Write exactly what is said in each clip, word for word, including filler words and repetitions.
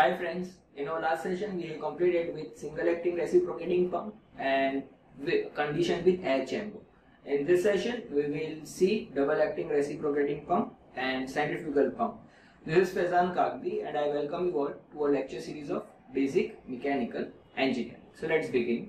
Hi friends, in our last session we have completed with single acting reciprocating pump and with condition with air chamber. In this session we will see double acting reciprocating pump and centrifugal pump. This is Faizan Kagdi and I welcome you all to our lecture series of basic mechanical engineering. So let's begin.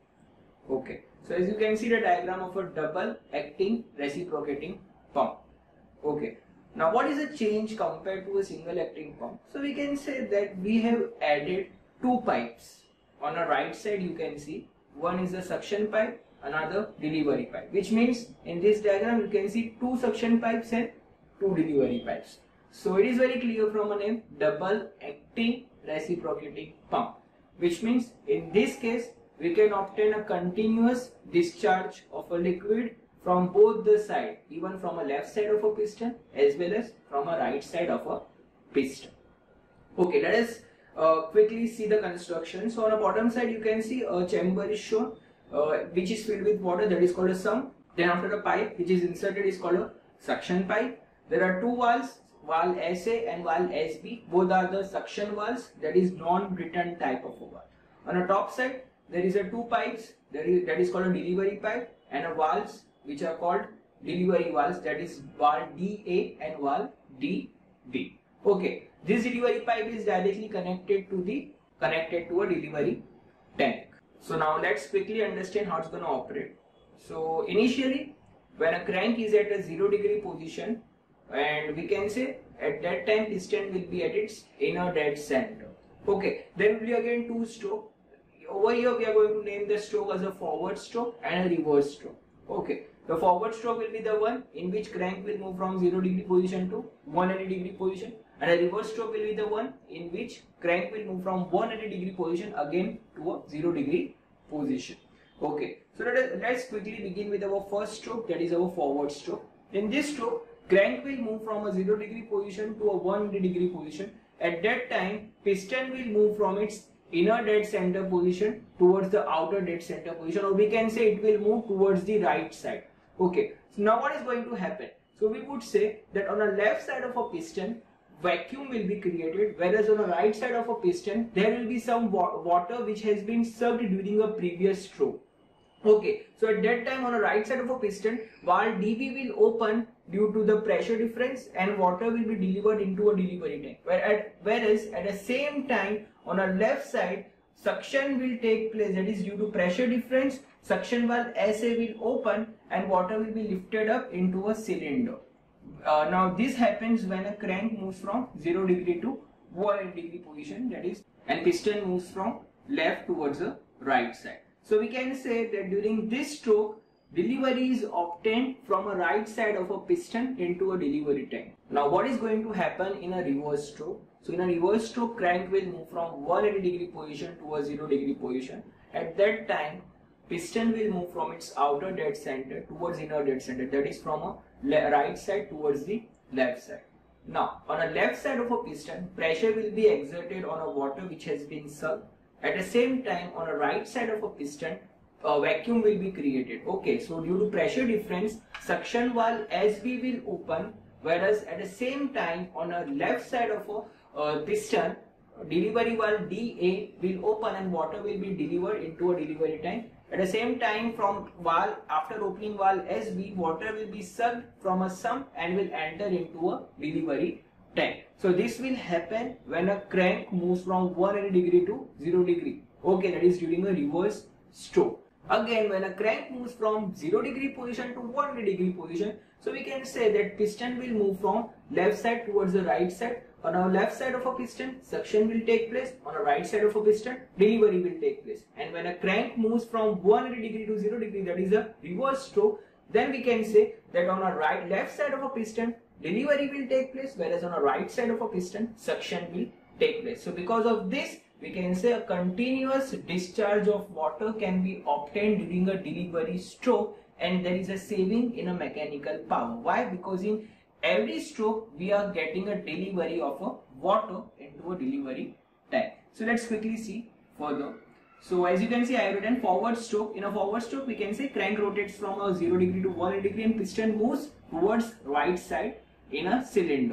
Okay, so as you can see the diagram of a double acting reciprocating pump. Okay. Now what is the change compared to a single acting pump? So we can say that we have added two pipes. On the right side you can see one is a suction pipe, another delivery pipe, which means in this diagram you can see two suction pipes and two delivery pipes. So it is very clear from a name, double acting reciprocating pump, which means in this case we can obtain a continuous discharge of a liquid from both the side, even from a left side of a piston as well as from a right side of a piston. Okay, let us uh, quickly see the construction. So on the bottom side you can see a chamber is shown uh, which is filled with water, that is called a sump. Then after the pipe which is inserted is called a suction pipe. There are two valves, valve S A and valve S B. Both are the suction valves, that is non-return type of a valve. On the top side there is a two pipes, that is, that is called a delivery pipe, and a valves which are called delivery valves, that is valve D A and valve D B. Okay, this delivery pipe is directly connected to the connected to a delivery tank. So now let's quickly understand how it's going to operate. So initially when a crank is at a zero degree position, and we can say at that time piston will be at its inner dead center. Okay, there will be again two stroke. Over here we are going to name the stroke as a forward stroke and a reverse stroke. Okay, the forward stroke will be the one in which crank will move from zero degree position to one hundred degree position, and a reverse stroke will be the one in which crank will move from one hundred degree position again to a zero degree position. Okay, so let us, let's quickly begin with our first stroke, that is our forward stroke. In this stroke, crank will move from a zero degree position to a one hundred degree position. At that time, piston will move from its inner dead center position towards the outer dead center position, or we can say it will move towards the right side. Okay, so now what is going to happen? So we would say that on the left side of a piston vacuum will be created, whereas on the right side of a piston there will be some wa water which has been sucked during a previous stroke. Okay, so at that time on the right side of a piston valve D B will open due to the pressure difference and water will be delivered into a delivery tank, where at, whereas at the same time on the left side suction will take place, that is due to pressure difference, suction valve S A will open and water will be lifted up into a cylinder. Uh, now this happens when a crank moves from zero degree to one hundred degree position, that is, and piston moves from left towards the right side. So we can say that during this stroke delivery is obtained from a right side of a piston into a delivery tank. Now what is going to happen in a reverse stroke? So in a reverse stroke crank will move from one hundred degree position to a zero degree position. At that time piston will move from its outer dead center towards inner dead center, that is from a right side towards the left side. Now on the left side of a piston pressure will be exerted on a water which has been sucked. At the same time on the right side of a piston a vacuum will be created. Okay, so due to pressure difference suction valve S B will open, whereas at the same time on the left side of a uh, piston delivery valve D A will open and water will be delivered into a delivery tank. At the same time from valve, after opening valve S B, water will be sucked from a sump and will enter into a delivery tank. So this will happen when a crank moves from one hundred degree to zero degree. Okay, that is during a reverse stroke. Again, when a crank moves from zero degree position to one hundred degree position, so we can say that piston will move from left side towards the right side. On our left side of a piston, suction will take place. On the right side of a piston, delivery will take place. And when a crank moves from one hundred degree to zero degree, that is a reverse stroke, then we can say that on the right left side of a piston, delivery will take place, whereas on the right side of a piston, suction will take place. So because of this, we can say a continuous discharge of water can be obtained during a delivery stroke, and there is a saving in a mechanical power. Why? Because in every stroke we are getting a delivery of a water into a delivery tank. So let's quickly see further. So as you can see I have written forward stroke. In a forward stroke we can say crank rotates from a zero degree to one hundred degree and piston moves towards right side in a cylinder.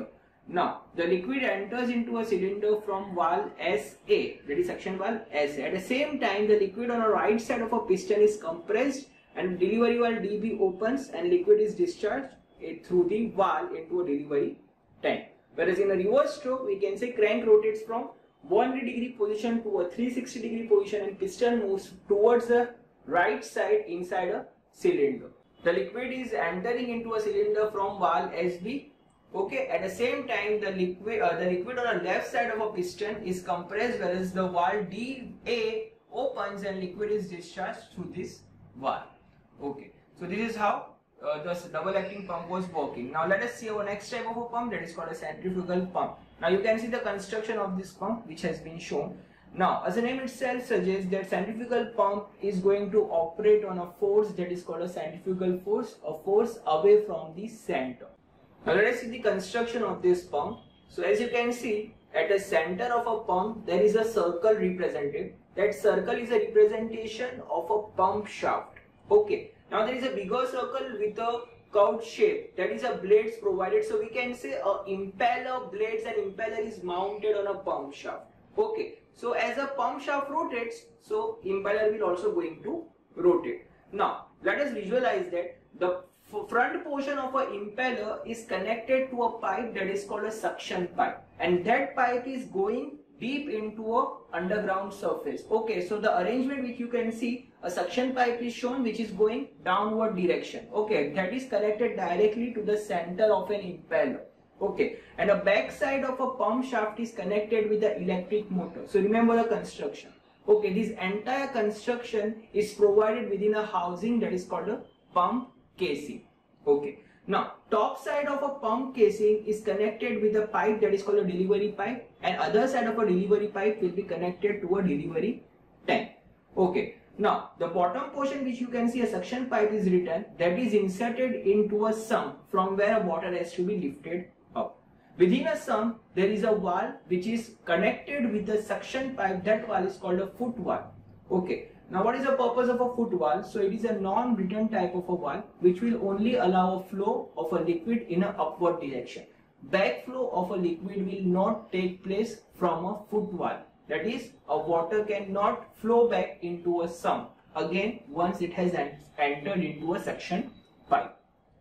Now, the liquid enters into a cylinder from valve S A, that is suction valve S A. At the same time, the liquid on the right side of a piston is compressed and delivery valve D B opens and liquid is discharged it through the valve into a delivery tank. Whereas in a reverse stroke, we can say crank rotates from one hundred degree position to a three hundred sixty degree position and piston moves towards the right side inside a cylinder. The liquid is entering into a cylinder from valve S B. Okay, at the same time, the liquid uh, the liquid on the left side of a piston is compressed, whereas the valve D A opens and liquid is discharged through this valve. Okay, so this is how uh, the double acting pump was working. Now let us see our next type of a pump, that is called a centrifugal pump. Now you can see the construction of this pump which has been shown. Now, as the name itself suggests, that centrifugal pump is going to operate on a force that is called a centrifugal force, a force away from the center. Now let us see the construction of this pump. So as you can see, at the center of a pump there is a circle represented. That circle is a representation of a pump shaft. Okay. Now there is a bigger circle with a curved shape, that is a blades provided. So we can say a impeller blades and impeller is mounted on a pump shaft. Okay. So as a pump shaft rotates, so impeller will also going to rotate. Now let us visualize that the front portion of a impeller is connected to a pipe that is called a suction pipe, and that pipe is going deep into a underground surface. Okay, so the arrangement which you can see, a suction pipe is shown which is going downward direction. Okay, that is connected directly to the center of an impeller. Okay, and the back side of a pump shaft is connected with the electric motor. So remember the construction. Okay, this entire construction is provided within a housing that is called a pump casing. Okay, now top side of a pump casing is connected with a pipe that is called a delivery pipe, and other side of a delivery pipe will be connected to a delivery tank. Okay, now the bottom portion which you can see a suction pipe is written, that is inserted into a sump from where water has to be lifted up. Within a sump there is a valve which is connected with the suction pipe. That valve is called a foot valve. Okay. Now what is the purpose of a foot valve? So it is a non-return type of a valve which will only allow a flow of a liquid in an upward direction. Backflow of a liquid will not take place from a foot valve. That is, a water cannot flow back into a sump again once it has entered into a suction pipe.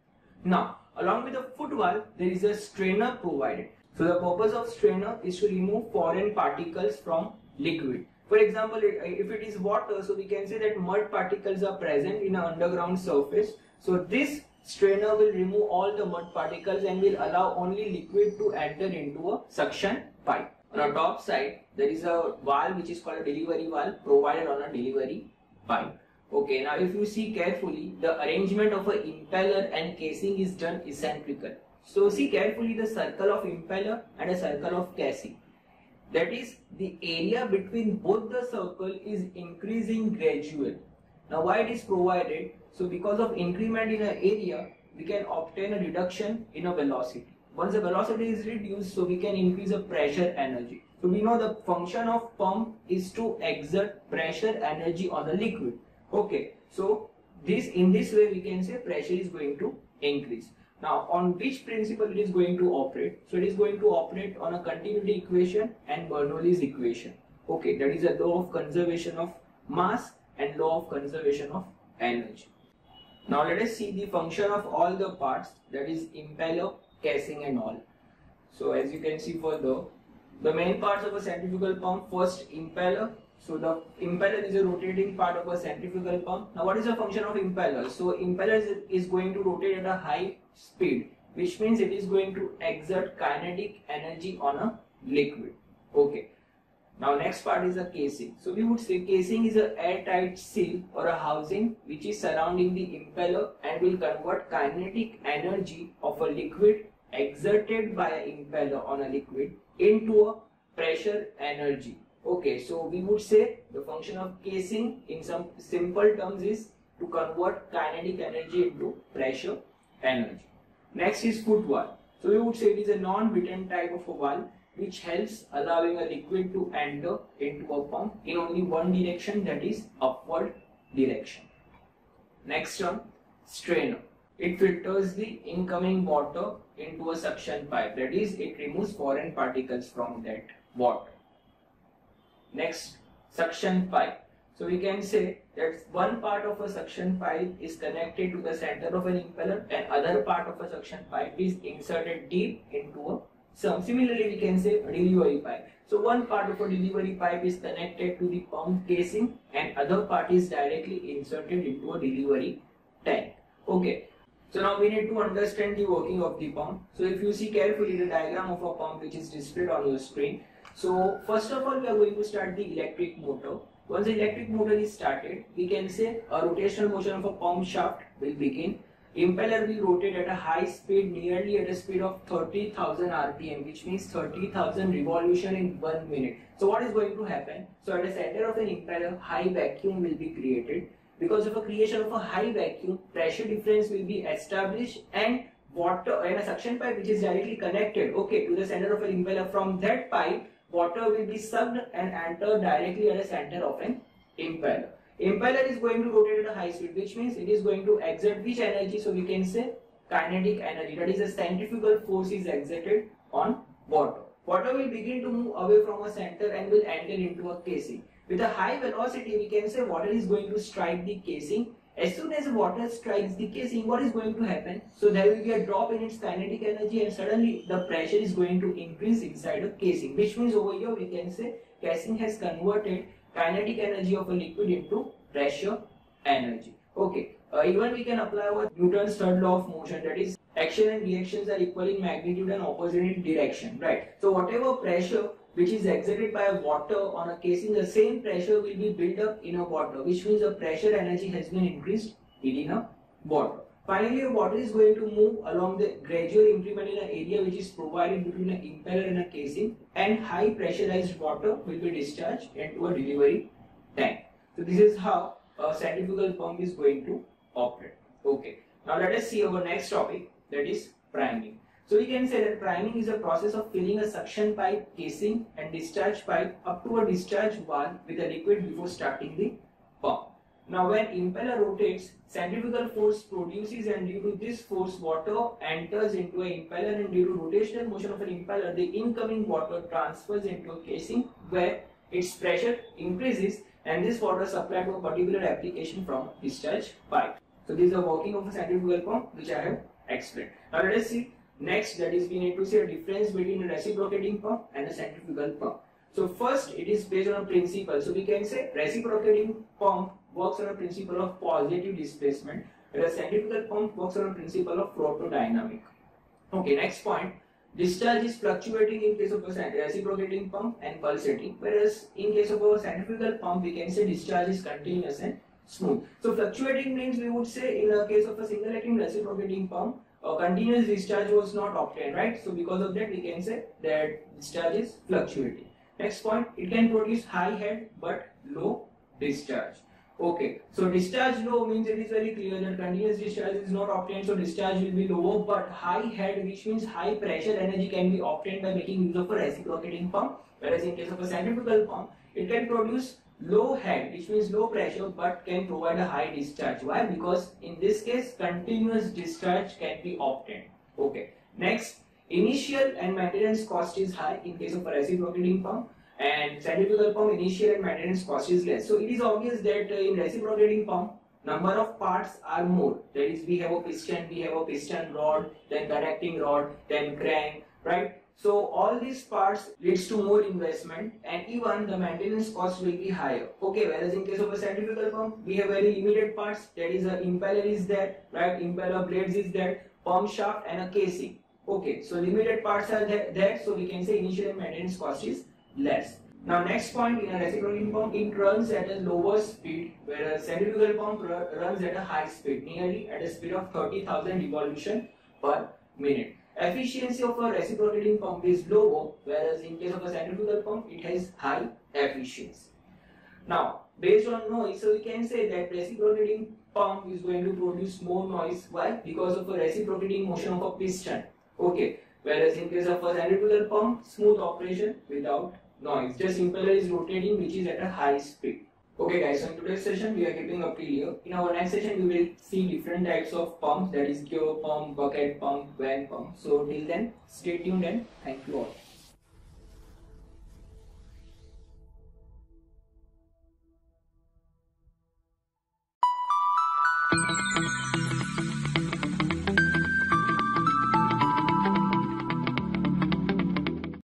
Now along with the foot valve there is a strainer provided. So the purpose of strainer is to remove foreign particles from liquid. For example, if it is water, so we can say that mud particles are present in an underground surface. So this strainer will remove all the mud particles and will allow only liquid to enter into a suction pipe. On the top side, there is a valve which is called a delivery valve provided on a delivery pipe. Okay, now if you see carefully, the arrangement of an impeller and casing is done eccentrical. So see carefully the circle of impeller and a circle of casing. That is, the area between both the circle is increasing gradually. Now why it is provided? So because of increment in an area, we can obtain a reduction in a velocity. Once the velocity is reduced, so we can increase the pressure energy. So we know the function of pump is to exert pressure energy on the liquid. Okay, so this in this way we can say pressure is going to increase. Now on which principle it is going to operate? So it is going to operate on a continuity equation and Bernoulli's equation. Okay, that is a law of conservation of mass and law of conservation of energy. Now let us see the function of all the parts, that is impeller, casing and all. So as you can see further, the main parts of a centrifugal pump, first impeller. So the impeller is a rotating part of a centrifugal pump. Now what is the function of impeller? So impeller is, is going to rotate at a high speed, which means it is going to exert kinetic energy on a liquid. Okay. Now next part is a casing. So we would say casing is an airtight seal or a housing which is surrounding the impeller and will convert kinetic energy of a liquid exerted by an impeller on a liquid into a pressure energy. Okay, so we would say the function of casing in some simple terms is to convert kinetic energy into pressure energy. Next is foot valve. So we would say it is a non-return type of a valve which helps allowing a liquid to enter into a pump in only one direction, that is upward direction. Next term, strainer. it filters the incoming water into a suction pipe. That is, it removes foreign particles from that water. Next, suction pipe. So we can say that one part of a suction pipe is connected to the center of an impeller and other part of a suction pipe is inserted deep into a sump. Similarly, we can say a delivery pipe. So one part of a delivery pipe is connected to the pump casing and other part is directly inserted into a delivery tank. Okay. So now we need to understand the working of the pump. So if you see carefully the diagram of a pump which is displayed on your screen. So first of all, we are going to start the electric motor. Once the electric motor is started, we can say a rotational motion of a pump shaft will begin. Impeller will rotate at a high speed, nearly at a speed of thirty thousand R P M, which means thirty thousand revolution in one minute. So what is going to happen? So at the center of an impeller, high vacuum will be created. Because of a creation of a high vacuum, pressure difference will be established and water and a suction pipe which is directly connected, okay, to the center of an impeller. From that pipe, water will be sucked and enter directly at the center of an impeller. Impeller is going to rotate at a high speed, which means it is going to exert which energy? So we can say kinetic energy. That is, a centrifugal force is exerted on water. Water will begin to move away from a center and will enter into a casing. With a high velocity, we can say water is going to strike the casing. As soon as water strikes the casing, what is going to happen? So there will be a drop in its kinetic energy and suddenly the pressure is going to increase inside a casing, which means over here we can say casing has converted kinetic energy of a liquid into pressure energy. Okay, uh, even we can apply our Newton's third law of motion, that is action and reactions are equal in magnitude and opposite in direction, right? So whatever pressure which is exerted by water on a casing, the same pressure will be built up in a water, which means the pressure energy has been increased within a water. Finally, a water is going to move along the gradual increment in an area which is provided between an impeller and a casing, and high pressurized water will be discharged into a delivery tank. So this is how a centrifugal pump is going to operate. Okay. Now let us see our next topic, that is priming. So we can say that priming is a process of filling a suction pipe, casing and discharge pipe up to a discharge valve with a liquid before starting the pump. Now when impeller rotates, centrifugal force produces, and due to this force water enters into an impeller, and due to rotational motion of an impeller, the incoming water transfers into a casing where its pressure increases and this water supplied to a particular application from discharge pipe. So this is the working of a centrifugal pump which I have explained. Now let us see. Next, that is, we need to see a difference between a reciprocating pump and a centrifugal pump. So first, it is based on a principle. So we can say reciprocating pump works on a principle of positive displacement, whereas centrifugal pump works on a principle of protodynamic. Okay, next point. Discharge is fluctuating in case of a reciprocating pump and pulsating, whereas in case of a centrifugal pump, we can say discharge is continuous and smooth. So fluctuating means we would say in a case of a single acting reciprocating pump, a continuous discharge was not obtained, right? So because of that, we can say that discharge is fluctuating. Next point, it can produce high head but low discharge. Okay, so discharge low means it is very clear that continuous discharge is not obtained, so discharge will be lower, but high head, which means high pressure energy, can be obtained by making use of a reciprocating pump, whereas in case of a centrifugal pump, it can produce low head, which means low pressure, but can provide a high discharge. Why? Because in this case, continuous discharge can be obtained. Okay. Next, initial and maintenance cost is high in case of a reciprocating pump, and centrifugal pump initial and maintenance cost is less. So it is obvious that uh, in reciprocating pump, number of parts are more. That is, we have a piston, we have a piston rod, then connecting rod, then crank, right? So all these parts leads to more investment, and even the maintenance cost will be higher. Okay, whereas in case of a centrifugal pump, we have very limited parts. That is, a impeller is there, right? Impeller blades is there, pump shaft and a casing. Okay, so limited parts are there, there so we can say initial and maintenance cost is less. Now next point, in a reciprocating pump, it runs at a lower speed, whereas centrifugal pump runs at a high speed, nearly at a speed of thirty thousand revolution per minute. Efficiency of a reciprocating pump is lower, whereas in case of a centrifugal pump, it has high efficiency. Now, based on noise, so we can say that reciprocating pump is going to produce more noise. Why? Because of a reciprocating motion of a piston. Okay, whereas in case of a centrifugal pump, smooth operation without noise. Just impeller is rotating, which is at a high speed. Okay guys, so in today's session we are keeping up till here. In our next session we will see different types of pumps, that is Kyo pump, bucket pump, van pump. So till then, stay tuned and thank you all.